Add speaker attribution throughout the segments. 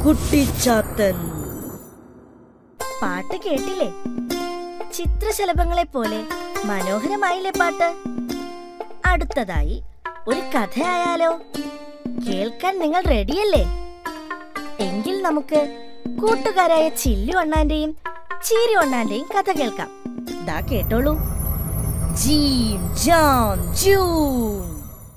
Speaker 1: കുട്ടിച്ചാത്തൻ.
Speaker 2: പാട്ട് കേട്ടില്ലേ? ചിത്രശലഭങ്ങളെ പോലെ മനോഹരമായില്ലേ പാട്ട്? അടുത്തതായി ഒരു കഥയായാലോ? കേൾക്കാൻ നിങ്ങൾ റെഡിയല്ലേ? എങ്കിൽ നമുക്ക് കൂട്ടുകാരായ ചില്ലു അണ്ണാന്റെയും ചീരി അണ്ണാന്റെയും കഥ കേൾക്കാം. ദാ കേട്ടോളൂ. ജീം ജാം ജൂം.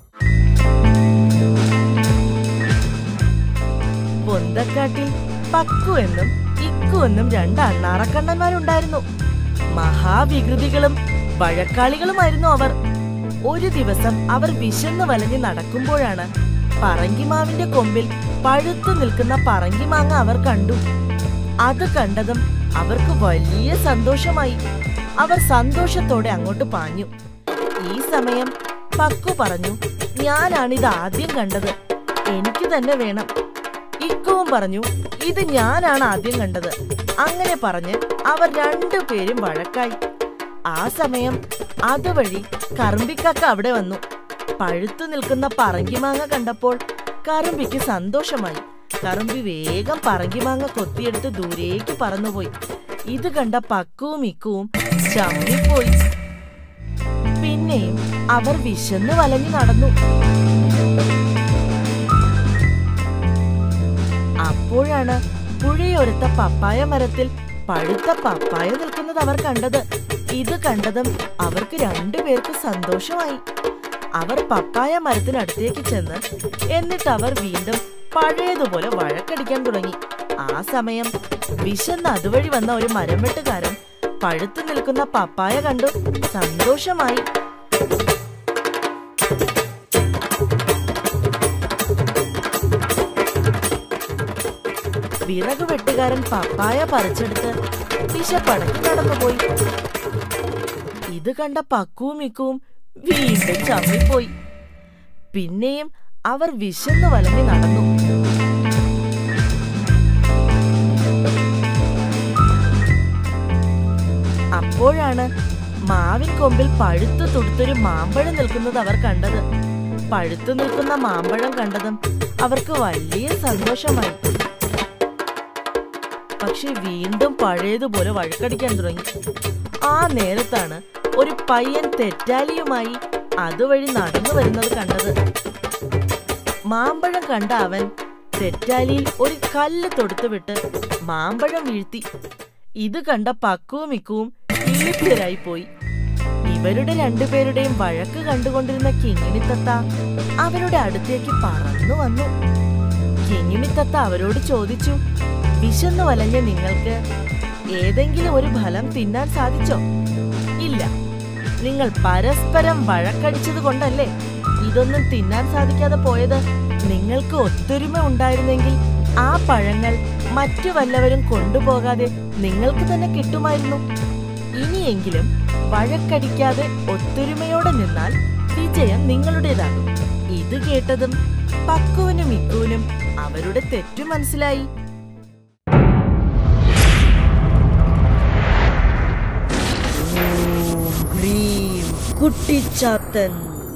Speaker 1: പൊന്തക്കാട്ടിൽ പക്കു എന്നും ഇക്കു എന്നും രണ്ട് അണ്ണാറക്കണ്ണന്മാരുണ്ടായിരുന്നു. മഹാവികൃതികളും വഴക്കാളികളുമായിരുന്നു അവർ. ഒരു ദിവസം അവർ വിശന്ന് വലഞ്ഞ് നടക്കുമ്പോഴാണ് പറങ്കിമാവിന്റെ കൊമ്പിൽ പഴുത്തു നിൽക്കുന്ന പറങ്കിമാങ്ങ അവർ കണ്ടു. അത് കണ്ടതും അവർക്ക് വലിയ സന്തോഷമായി. അവർ സന്തോഷത്തോടെ അങ്ങോട്ട് പാഞ്ഞു. ഈ സമയം പക്കു പറഞ്ഞു, ഞാനാണിത് ആദ്യം കണ്ടത്, എനിക്ക് തന്നെ വേണം. ഇക്കുവും പറഞ്ഞു, ഇത് ഞാനാണ് ആദ്യം കണ്ടത്. അങ്ങനെ പറഞ്ഞ് അവർ രണ്ടുപേരും വഴക്കായി. ആ സമയം അതുവഴി കറുമ്പിക്കാക്ക അവിടെ വന്നു. പഴുത്തു നിൽക്കുന്ന പറങ്കിമാങ്ങ കണ്ടപ്പോൾ കറുമ്പിക്ക് സന്തോഷമായി. കറുമ്പി വേഗം പറങ്കിമാങ്ങ കൊത്തിയെടുത്ത് ദൂരേക്ക് പറന്നുപോയി. ഇത് കണ്ട പക്കുവും ഇക്കുവും ചമ്മിപ്പോയി. പിന്നെയും അവർ വിശന്ന് വലഞ്ഞു നടന്നു. അപ്പോഴാണ് പുഴയോരത്ത പപ്പായ മരത്തിൽ പഴുത്ത പപ്പായ നിൽക്കുന്നത് അവർ കണ്ടത്. ഇത് കണ്ടതും അവർക്ക് രണ്ടുപേർക്ക് സന്തോഷമായി. അവർ പപ്പായ മരത്തിനടുത്തേക്ക് ചെന്ന് എന്നിട്ട് അവർ വീണ്ടും പഴയതുപോലെ വഴക്കടിക്കാൻ തുടങ്ങി. ആ സമയം വിശന്ന് അതുവഴി വന്ന ഒരു മരം വെട്ടുകാരൻ പഴുത്തു നിൽക്കുന്ന പപ്പായ കണ്ടു സന്തോഷമായി. വിറക് വെട്ടുകാരൻ പപ്പായ പറിച്ചെടുത്ത് വിശപ്പടക്കി നടന്നുപോയി. ഇത് കണ്ട പക്കുവും ഇക്കുവും വീണ്ടും ചമ്മിപ്പോയി. പിന്നെയും അവർ വിശന്ന് വലഞ്ഞു നടന്നു. അപ്പോഴാണ് മാവിൻ കൊമ്പിൽ പഴുത്തു തുടുത്തൊരു മാമ്പഴം നിൽക്കുന്നത് അവർ കണ്ടത്. പഴുത്തു നിൽക്കുന്ന മാമ്പഴം കണ്ടതും അവർക്ക് വലിയ സന്തോഷമായി. പക്ഷെ വീണ്ടും പഴയതുപോലെ വഴക്കടിക്കാൻ തുടങ്ങി. ആ നേരത്താണ് ഒരു പയ്യൻ തെറ്റാലിയുമായി അതുവഴി നടന്നു വരുന്നത് കണ്ടത്. മാമ്പഴം കണ്ട അവൻ തെറ്റാലിയിൽ ഒരു കല്ല് തൊടുത്തുവിട്ട് മാമ്പഴം വീഴ്ത്തി. ഇത് കണ്ട പക്കുവും ഇക്കുവും ഇളിഭ്യരായി പോയി. ഇവരുടെ രണ്ടുപേരുടെയും വഴക്ക് കണ്ടുകൊണ്ടിരുന്ന കിങ്ങിണിത്തത്ത അവരുടെ അടുത്തേക്ക് പറന്നു വന്നു. കിങ്ങിണിത്തത്ത അവരോട് ചോദിച്ചു, വിശന്നു വലഞ്ഞ നിങ്ങൾക്ക് ഏതെങ്കിലും ഒരു ഫലം തിന്നാൻ സാധിച്ചോ? ഇല്ല. നിങ്ങൾ പരസ്പരം വഴക്കടിച്ചത് കൊണ്ടല്ലേ ഇതൊന്നും തിന്നാൻ സാധിക്കാതെ പോയത്. നിങ്ങൾക്ക് ഒത്തൊരുമ ഉണ്ടായിരുന്നെങ്കിൽ ആ പഴങ്ങൾ മറ്റു വല്ലവരും കൊണ്ടുപോകാതെ നിങ്ങൾക്ക് തന്നെ കിട്ടുമായിരുന്നു. ഇനിയെങ്കിലും വഴക്കടിക്കാതെ ഒത്തൊരുമയോടെ നിന്നാൽ വിജയം നിങ്ങളുടേതാകും. ഇത് കേട്ടതും പക്കുവിനും ഇക്കുവിനും അവരുടെ തെറ്റു മനസ്സിലായി.
Speaker 2: കുട്ടിച്ചാത്തൻ.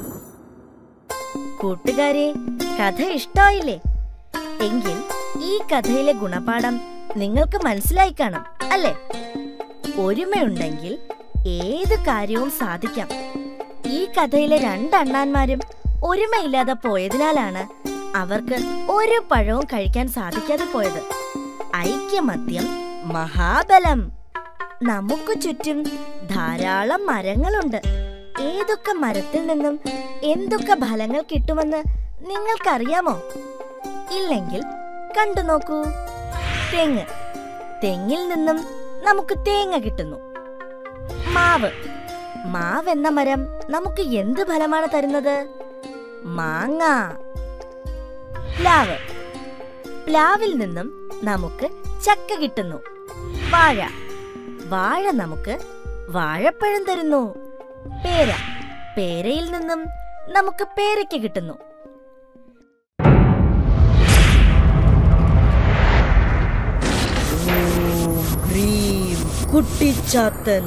Speaker 2: കൂട്ടുകാരെ, കഥ ഇഷ്ടായില്ലേ? എങ്കിൽ ഈ കഥയിലെ ഗുണപാഠം നിങ്ങൾക്ക് മനസ്സിലായി കാണും അല്ലേ? ഒരുമയുണ്ടെങ്കിൽ ഏത് കാര്യവും സാധിക്കാം. ഈ കഥയിലെ രണ്ടണ്ണന്മാരും ഒരുമയില്ലാതെ പോയതിനാലാണ് അവർക്ക് ഒരു പഴവും കഴിക്കാൻ സാധിക്കാതെ പോയത്. ഐക്യമത്യം മഹാബലം. നമുക്ക് ചുറ്റും ധാരാളം മരങ്ങളുണ്ട്. ഏതൊക്കെ മരത്തിൽ നിന്നും എന്തൊക്കെ ഫലങ്ങൾ കിട്ടുമെന്ന് നിങ്ങൾക്കറിയാമോ? ഇല്ലെങ്കിൽ കണ്ടു നോക്കൂ. തെങ്ങ്. തെങ്ങിൽ നിന്നും നമുക്ക് തേങ്ങ കിട്ടുന്നു. മാവ് എന്ന മരം നമുക്ക് എന്ത് ഫലമാണ് തരുന്നത്? മാങ്ങ. പ്ലാവിൽ നിന്നും നമുക്ക് ചക്ക കിട്ടുന്നു. വാഴ നമുക്ക് വാഴപ്പഴം തരുന്നു. പേരയിൽ നിന്നും നമുക്ക് പേരയ്ക്ക കിട്ടുന്നു.
Speaker 1: കുട്ടിച്ചാത്തൻ.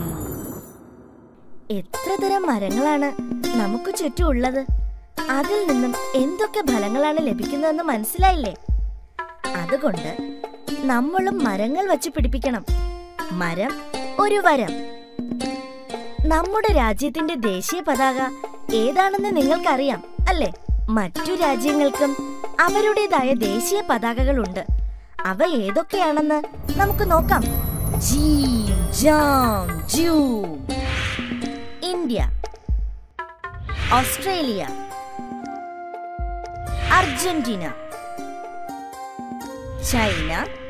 Speaker 2: എത്ര തരം മരങ്ങളാണ് നമുക്ക് ചുറ്റും ഉള്ളത്? അതിൽ നിന്നും എന്തൊക്കെ ഫലങ്ങളാണ് ലഭിക്കുന്നതെന്ന് മനസ്സിലായില്ലേ? അതുകൊണ്ട് നമ്മളും മരങ്ങൾ വച്ച് പിടിപ്പിക്കണം. മരം ഒരു വരം. നമ്മുടെ രാജ്യത്തിന്റെ ദേശീയ പതാക ഏതാണെന്ന് നിങ്ങൾക്കറിയാം അല്ലേ? മറ്റു രാജ്യങ്ങൾക്കും അവരുടേതായ ദേശീയ പതാകകളുണ്ട്. അവ ഏതൊക്കെയാണെന്ന് നമുക്ക് നോക്കാം. ജീം ജാം ജൂം. India, Australia, Argentina, China,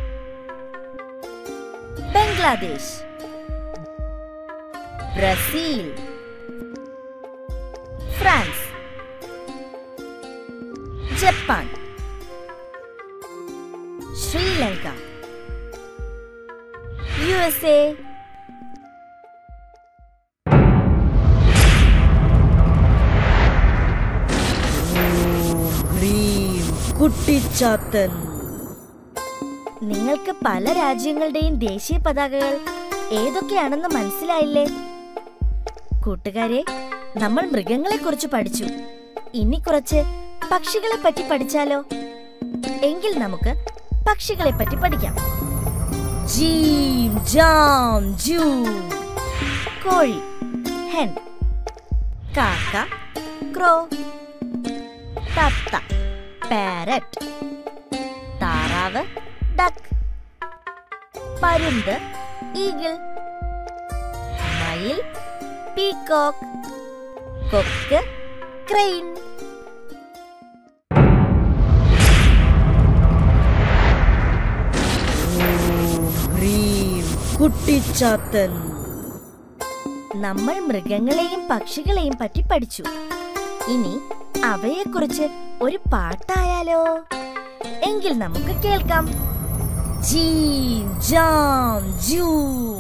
Speaker 2: Bangladesh, Brazil, France, Japan, Sri Lanka, USA,
Speaker 1: Kuttichathan.
Speaker 2: നിങ്ങൾക്ക് പല രാജ്യങ്ങളുടെയും ദേശീയ പതാകകൾ ഏതൊക്കെയാണെന്ന് മനസ്സിലായില്ലേ? കൂട്ടുകാരെ, നമ്മൾ മൃഗങ്ങളെ കുറിച്ച് പഠിച്ചു. ഇനി കുറച്ച് പക്ഷികളെ പറ്റി പഠിച്ചാലോ? എങ്കിൽ നമുക്ക് പക്ഷികളെ പറ്റി പഠിക്കാം. ജീം ജാം ജൂം. കോഴി, ഹെൻ. കാക്ക, ക്രോ. തത്ത, പാരറ്റ്. താറാവ്, ഡക്ക്. പരുന്ത്, ഈഗിൾ. മയിൽ, പീകോക്ക്. കൊക്ക്, ക്രെയിൻ.
Speaker 1: കുട്ടിച്ചാത്തൻ.
Speaker 2: നമ്മൾ മൃഗങ്ങളെയും പക്ഷികളെയും പറ്റി പഠിച്ചു. ഇനി അവയെക്കുറിച്ച് ഒരു പാട്ടായാലോ? എങ്കിൽ നമുക്ക് കേൾക്കാം. ജീം ജാം ജൂം.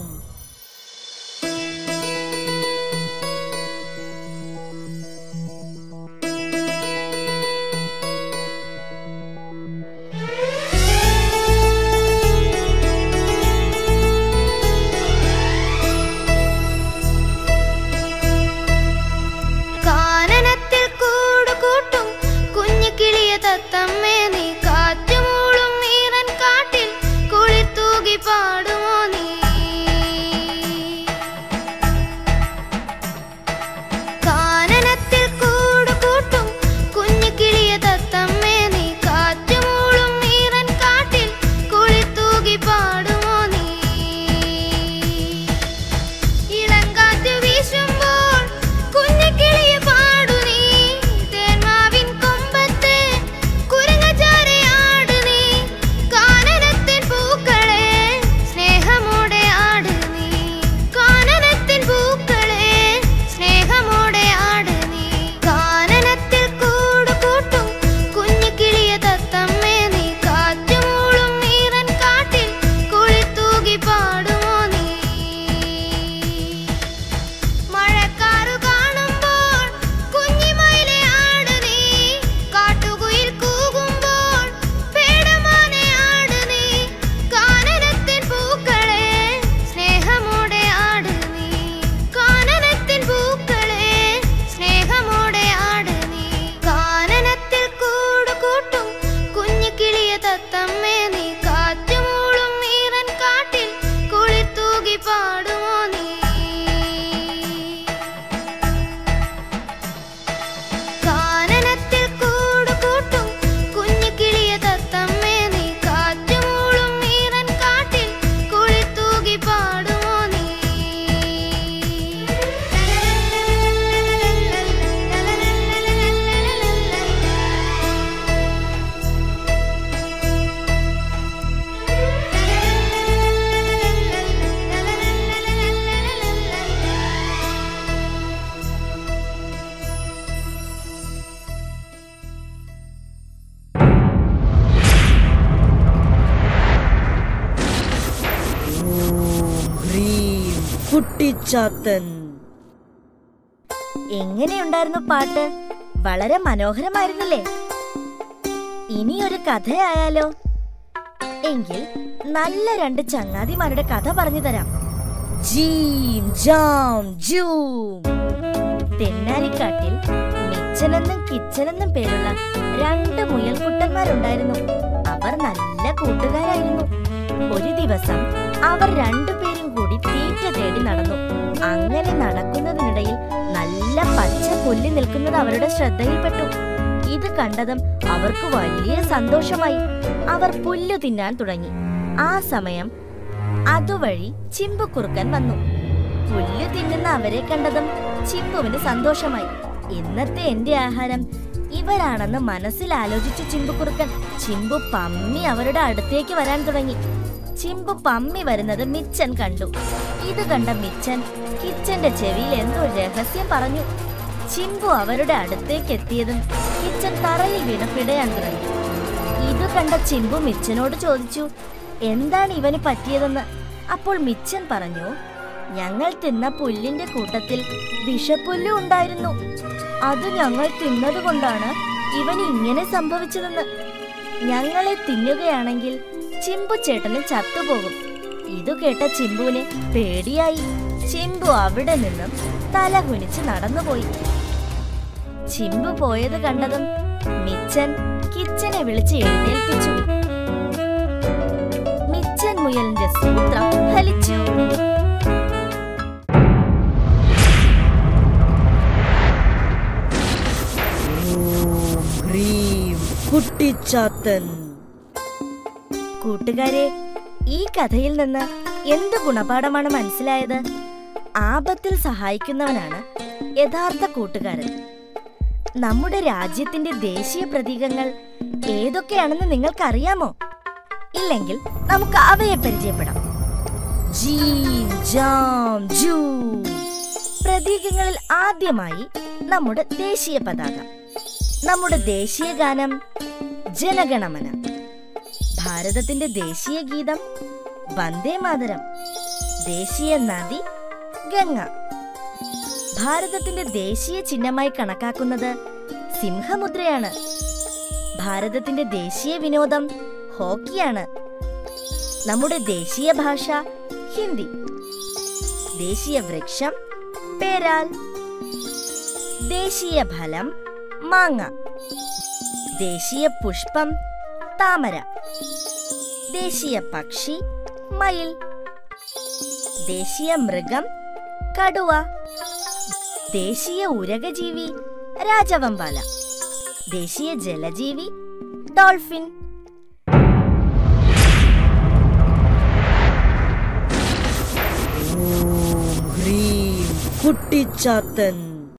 Speaker 1: കുട്ടിച്ചാത്തൻ.
Speaker 2: എങ്ങനെയുണ്ടായിരുന്നു പാട്ട്? വളരെ മനോഹരമായിരുന്നില്ലേ? ഇനി ഒരു കഥയായാലോ? എങ്കിൽ നല്ല രണ്ട് ചങ്ങാതിമാരുടെ കഥ പറഞ്ഞു തരാം. ജീം ജാം ജൂം. തെന്നാലിക്കാട്ടിൽ മിച്ചനെന്നും കിച്ചനെന്നും പേരുള്ള രണ്ട് മുയൽക്കുട്ടന്മാരുണ്ടായിരുന്നു. അവർ നല്ല കൂട്ടുകാരായിരുന്നു. ഒരു ദിവസം അവർ രണ്ടുപേരും കൂടി തീറ്റ തേടി നടന്നു. അങ്ങനെ നടക്കുന്നതിനിടയിൽ നല്ല പച്ച പുല്ല് നിൽക്കുന്നത് അവരുടെ ശ്രദ്ധയിൽപ്പെട്ടു. ഇത് കണ്ടതും അവർക്ക് വലിയ സന്തോഷമായി. അവർ പുല്ല് തിന്നാൻ തുടങ്ങി. ആ സമയം അതുവഴി ചിമ്പുക്കുറുക്കൻ വന്നു. പുല്ല് തിന്നുന്ന അവരെ കണ്ടതും ചിമ്പുവിന് സന്തോഷമായി. ഇന്നത്തെ എന്റെ ആഹാരം ഇവരാണെന്ന് മനസ്സിൽ ആലോചിച്ചു ചിമ്പുക്കുറുക്കൻ. ചിമ്പു പമ്മി അവരുടെ അടുത്തേക്ക് വരാൻ തുടങ്ങി. ചിമ്പു പമ്മി വരുന്നത് മിച്ചൻ കണ്ടു. ഇത് കണ്ട മിച്ചൻ കിച്ചന്റെ ചെവിയിൽ എന്തോ രഹസ്യം പറഞ്ഞു. ചിമ്പു അവരുടെ അടുത്തേക്ക് എത്തിയതും കിച്ചൻ തറയിൽ വീണ് പിടയാൻ തുടങ്ങി. ഇത് കണ്ട ചിമ്പു മിച്ചനോട് ചോദിച്ചു, എന്താണ് ഇവന് പറ്റിയതെന്ന്. അപ്പോൾ മിച്ചൻ പറഞ്ഞു, ഞങ്ങൾ തിന്ന പുല്ലിന്റെ കൂട്ടത്തിൽ വിഷപ്പുല്ല് ഉണ്ടായിരുന്നു. അത് ഞങ്ങൾ തിന്നതുകൊണ്ടാണ് ഇവന് ഇങ്ങനെ സംഭവിച്ചതെന്ന്. ഞങ്ങളെ തിന്നുകയാണെങ്കിൽ ചിമ്പു ചേട്ടന് ചത്തുപോകും. ഇതു കേട്ട ചിമ്പുവിന് പേടിയായി. ചിമ്പു അവിടെ നിന്നും തല കുനിച്ച് നടന്നുപോയി. ചിമ്പു പോയത് കണ്ടതും മിച്ചൻ കിച്ചനെ വിളിച്ച് എഴുന്നേൽപ്പിച്ചു. മിച്ചൻ മുയലിന്റെ സൂത്രം ഫലിച്ചു.
Speaker 1: കുട്ടിച്ചാത്തൻ.
Speaker 2: കൂട്ടുകാരെ, ഈ കഥയിൽ നിന്ന് എന്ത് ഗുണപാഠമാണ് മനസ്സിലായത്? ആപത്തിൽ സഹായിക്കുന്നവനാണ് യഥാർത്ഥ കൂട്ടുകാരൻ. നമ്മുടെ രാജ്യത്തിന്റെ ദേശീയ പ്രതീകങ്ങൾ ഏതൊക്കെയാണെന്ന് നിങ്ങൾക്കറിയാമോ? ഇല്ലെങ്കിൽ നമുക്ക് അവയെ പരിചയപ്പെടാം. ജീൻ, ജാം, ജൂ. പ്രതീകങ്ങളിൽ ആദ്യമായി നമ്മുടെ ദേശീയ പതാക. നമ്മുടെ ദേശീയ ഗാനം ജനഗണമന. ഭാരതത്തിന്റെ ദേശീയ ഗീതം വന്ദേ മാതരം. ദേശീയ നദി ഗംഗ. ഭാരതത്തിന്റെ ദേശീയ ചിഹ്നമായി കണക്കാക്കുന്നത് സിംഹമുദ്രയാണ്. ഭാരതത്തിന്റെ ദേശീയ വിനോദം ഹോക്കിയാണ്. നമ്മുടെ ദേശീയ ഭാഷ ഹിന്ദി. ദേശീയ വൃക്ഷം പേരാൽ. ദേശീയ ഫലം മാങ്ങ. ദേശീയ പുഷ്പം താമര. ദേശീയ പക്ഷി മയിൽ. ദേശീയ മൃഗം കടുവ. ദേശീയ ഉരകജീവി രാജവമ്പാല. ദേശീയ ജലജീവി ഡോൾഫിൻ.
Speaker 1: കുട്ടിച്ചാത്തൻ.